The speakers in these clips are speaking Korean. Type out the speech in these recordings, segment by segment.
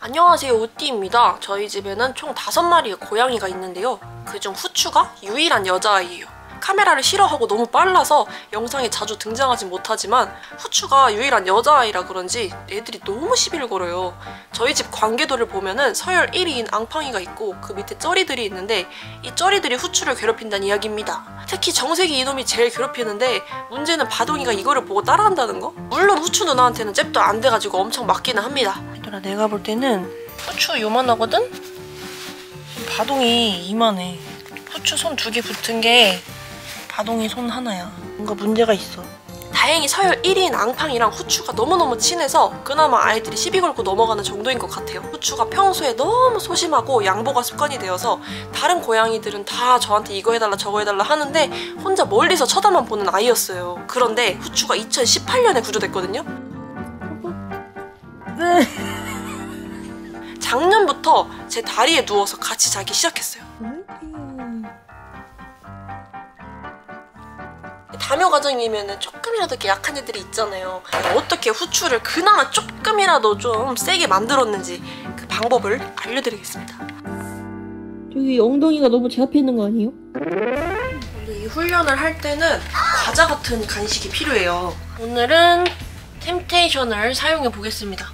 안녕하세요, 우띠입니다. 저희 집에는 총 5마리의 고양이가 있는데요. 그중 후추가 유일한 여자아이예요. 카메라를 싫어하고 너무 빨라서 영상에 자주 등장하진 못하지만 후추가 유일한 여자아이라 그런지 애들이 너무 시비를 걸어요. 저희 집 관계도를 보면은 서열 1위인 앙팡이가 있고 그 밑에 쩌리들이 있는데 이 쩌리들이 후추를 괴롭힌다는 이야기입니다. 특히 정색이 이놈이 제일 괴롭히는데 문제는 바동이가 이거를 보고 따라한다는 거? 물론 후추 누나한테는 잽도 안 돼가지고 엄청 맞기는 합니다. 얘들아, 내가 볼 때는 후추 요만하거든? 바동이 이만해. 후추 손 2개 붙은 게 바동이 손 하나야. 뭔가 문제가 있어. 다행히 서열 1위인 앙팡이랑 후추가 너무너무 친해서 그나마 아이들이 시비 걸고 넘어가는 정도인 것 같아요. 후추가 평소에 너무 소심하고 양보가 습관이 되어서 다른 고양이들은 다 저한테 이거 해달라 저거 해달라 하는데 혼자 멀리서 쳐다만 보는 아이였어요. 그런데 후추가 2018년에 구조됐거든요? 작년부터 제 다리에 누워서 같이 자기 시작했어요. 다묘 가정이면 조금이라도 이렇게 약한 애들이 있잖아요. 어떻게 후추를 그나마 조금이라도 좀 세게 만들었는지 그 방법을 알려드리겠습니다. 저기 엉덩이가 너무 제 앞에 있는 거 아니에요? 근데 이 훈련을 할 때는 과자 같은 간식이 필요해요. 오늘은 템테이션을 사용해 보겠습니다.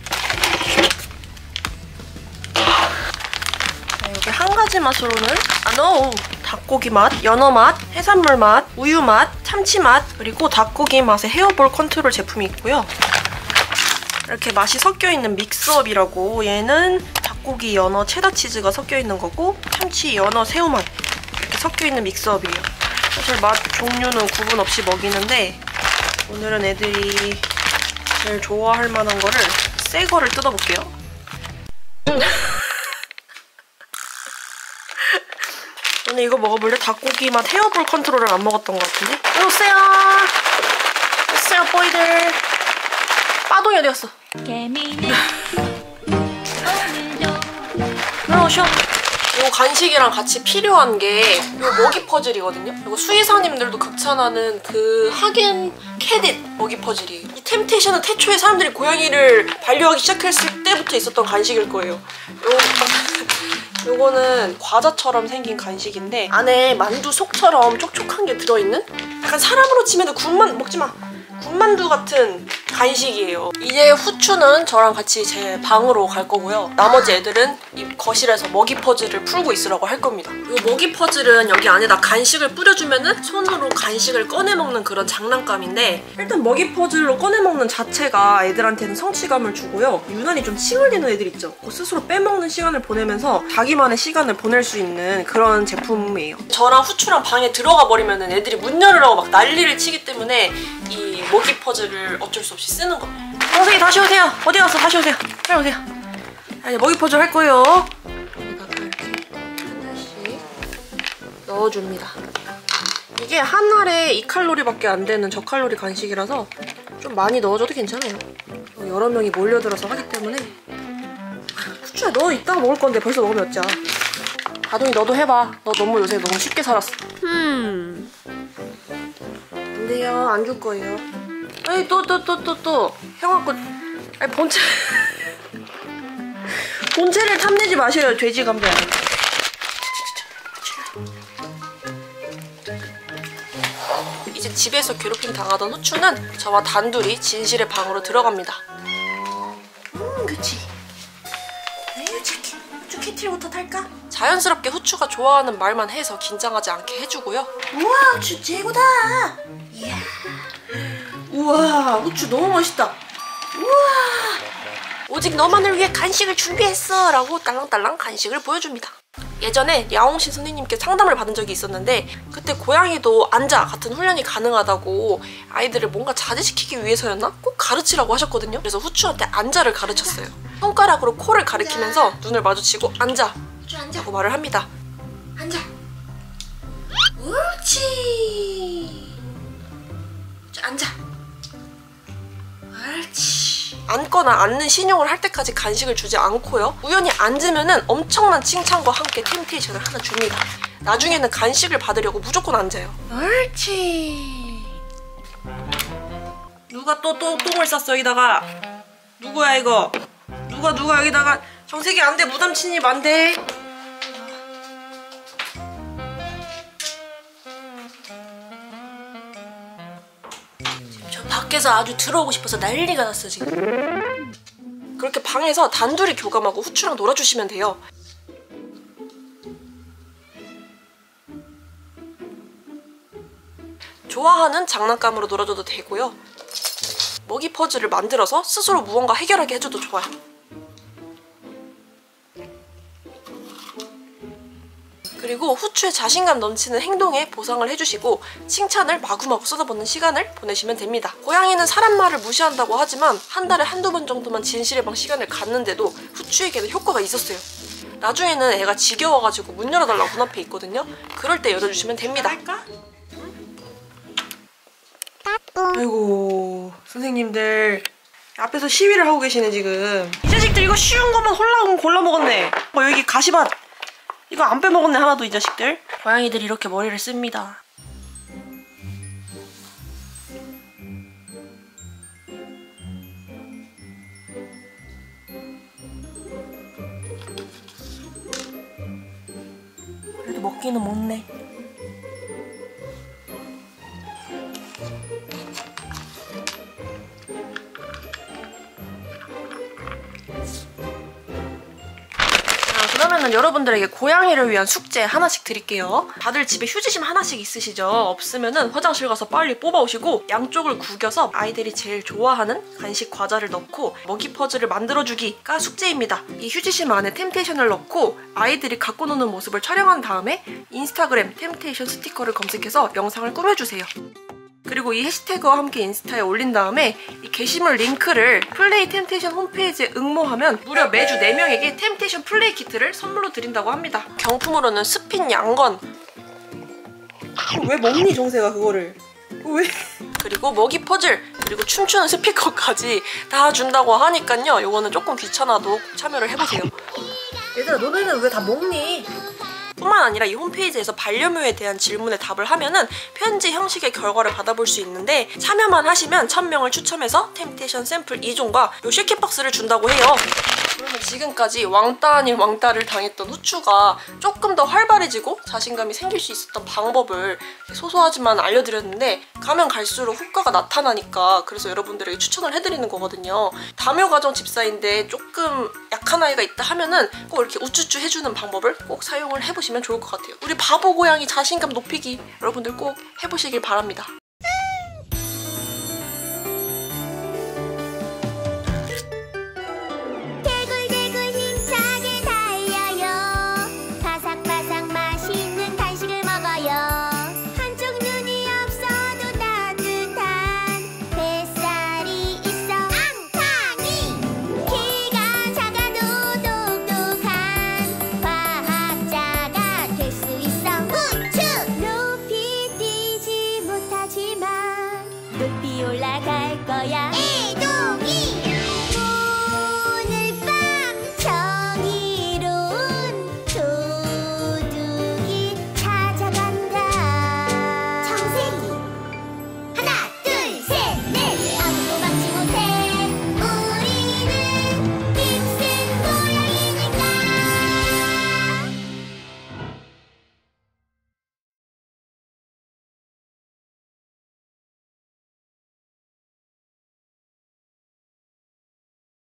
여기 한 가지 맛으로는 닭고기 맛, 연어 맛, 해산물 맛, 우유 맛, 참치 맛, 그리고 닭고기 맛의 헤어볼 컨트롤 제품이 있고요. 이렇게 맛이 섞여있는 믹스업이라고, 얘는 닭고기, 연어, 체다 치즈가 섞여있는 거고 참치, 연어, 새우 맛 이렇게 섞여있는 믹스업이에요. 사실 맛 종류는 구분 없이 먹이는데 오늘은 애들이 제일 좋아할 만한 거를 새 거를 뜯어볼게요. 오늘 이거 먹어볼래? 닭고기 맛 헤어볼 컨트롤을 안 먹었던 것 같은데? 오세요! 오세요, 보이들! 빠동이 어디 갔어? 개미는 들어오셔. 이 간식이랑 같이 필요한 게 이 먹이 퍼즐이거든요? 이거 수의사님들도 극찬하는 그 하겐 캐딧 먹이 퍼즐이에요. 이 템테이션은 태초에 사람들이 고양이를 반려하기 시작했을 때부터 있었던 간식일 거예요. 요거는 과자처럼 생긴 간식인데 안에 만두 속처럼 촉촉한 게 들어있는? 약간 사람으로 치면 군만 먹지마! 군만두 같은 간식이에요. 이제 후추는 저랑 같이 제 방으로 갈 거고요. 나머지 애들은 이 거실에서 먹이 퍼즐을 풀고 있으라고 할 겁니다. 이 먹이 퍼즐은 여기 안에다 간식을 뿌려주면은 손으로 간식을 꺼내 먹는 그런 장난감인데 일단 먹이 퍼즐로 꺼내 먹는 자체가 애들한테는 성취감을 주고요. 유난히 좀 칭얼대는 애들 있죠? 스스로 빼먹는 시간을 보내면서 자기만의 시간을 보낼 수 있는 그런 제품이에요. 저랑 후추랑 방에 들어가 버리면은 애들이 문 열으라고 막 난리를 치기 때문에 이 먹이 퍼즐을 어쩔 수 없이 쓰는 겁니다. 선생님 다시 오세요. 어디 갔어? 다시 오세요. 빨리 오세요. 이제 먹이 퍼즐 할 거예요. 여기다가 이렇게 하나씩 넣어줍니다. 이게 한 알에 2칼로리밖에 안 되는 저칼로리 간식이라서 좀 많이 넣어줘도 괜찮아요. 여러 명이 몰려들어서 하기 때문에. 후추야, 너 이따가 먹을 건데 벌써 먹으면 어쩌? 바동이 너도 해봐. 너 요새 너무 쉽게 살았어. 안 돼요. 안 줄 거예요. 아니 또 형아고 아니 본체를 탐내지 마셔요. 돼지 감자. 이제 집에서 괴롭힘 당하던 후추는 저와 단둘이 진실의 방으로 들어갑니다. 그치. 후추 캐트리부터 탈까? 자연스럽게 후추가 좋아하는 말만 해서 긴장하지 않게 해주고요. 우와, 후추 최고다. 이야. 우와, 후추 너무 맛있다. 우와, 오직 너만을 위해 간식을 준비했어 라고 딸랑딸랑 간식을 보여줍니다. 예전에 랴옹신 선생님께 상담을 받은 적이 있었는데 그때 고양이도 앉아 같은 훈련이 가능하다고 아이들을 뭔가 자제시키기 위해서였나? 꼭 가르치라고 하셨거든요. 그래서 후추한테 앉아를 가르쳤어요. 손가락으로 코를 가리키면서 눈을 마주치고 앉아! 후추 앉아! 라고 말을 합니다. 앉아! 옳지! 후추 앉아! 옳지! 앉거나 앉는 신용을 할 때까지 간식을 주지 않고요. 우연히 앉으면은 엄청난 칭찬과 함께 템테이션을 하나 줍니다. 나중에는 간식을 받으려고 무조건 앉아요. 옳지. 누가 또 똥을 쌌어 여기다가. 누구야 이거? 누가 여기다가 정색이 안 돼. 무덤 침입 안 돼. 저 밖에서 아주 들어오고 싶어서 난리가 났어 지금. 그렇게 방에서 단둘이 교감하고 후추랑 놀아주시면 돼요. 좋아하는 장난감으로 놀아줘도 되고요. 먹이 퍼즐을 만들어서 스스로 무언가 해결하게 해줘도 좋아요. 그리고 후추의 자신감 넘치는 행동에 보상을 해주시고 칭찬을 마구마구 쏟아붓는 시간을 보내시면 됩니다. 고양이는 사람 말을 무시한다고 하지만 한 달에 한두 번 정도만 진실의 방 시간을 갖는데도 후추에게는 효과가 있었어요. 나중에는 애가 지겨워가지고 문 열어달라고 문 앞에 있거든요. 그럴 때 열어주시면 됩니다. 아이고 선생님들 앞에서 시위를 하고 계시네 지금. 이 자식들 이거 쉬운 것만 홀라고 골라 먹었네. 여기 가시밭 이거 안 빼먹었네 하나도. 이 자식들. 고양이들이 이렇게 머리를 씁니다. 그래도 먹기는 먹네. 그러면은 여러분들에게 고양이를 위한 숙제 하나씩 드릴게요. 다들 집에 휴지심 하나씩 있으시죠? 없으면은 화장실 가서 빨리 뽑아오시고 양쪽을 구겨서 아이들이 제일 좋아하는 간식 과자를 넣고 먹이 퍼즐을 만들어주기가 숙제입니다. 이 휴지심 안에 템테이션을 넣고 아이들이 갖고 노는 모습을 촬영한 다음에 인스타그램 템테이션 스티커를 검색해서 영상을 꾸며주세요. 그리고 이 해시태그와 함께 인스타에 올린 다음에 이 게시물 링크를 플레이 템테이션 홈페이지에 응모하면 무려 매주 4명에게 템테이션 플레이 키트를 선물로 드린다고 합니다. 경품으로는 스핀 양건. 왜 먹니 정세가 그거를. 왜? 그리고 먹이 퍼즐, 그리고 춤추는 스피커까지 다 준다고 하니까요. 요거는 조금 귀찮아도 참여를 해보세요. 얘들아 너네는 왜 다 먹니? 뿐만 아니라 이 홈페이지에서 반려묘에 대한 질문에 답을 하면은 편지 형식의 결과를 받아볼 수 있는데 참여만 하시면 1000명을 추첨해서 템테이션 샘플 2종과 요 쉐킷박스를 준다고 해요. 그러면 지금까지 왕따 아닌 왕따를 당했던 후추가 조금 더 활발해지고 자신감이 생길 수 있었던 방법을 소소하지만 알려드렸는데 가면 갈수록 효과가 나타나니까 그래서 여러분들에게 추천을 해드리는 거거든요. 다묘가정 집사인데 조금 약한 아이가 있다 하면은 꼭 이렇게 우쭈쭈 해주는 방법을 꼭 사용을 해보시면 좋을 것 같아요. 우리 바보 고양이 자신감 높이기 여러분들 꼭 해보시길 바랍니다.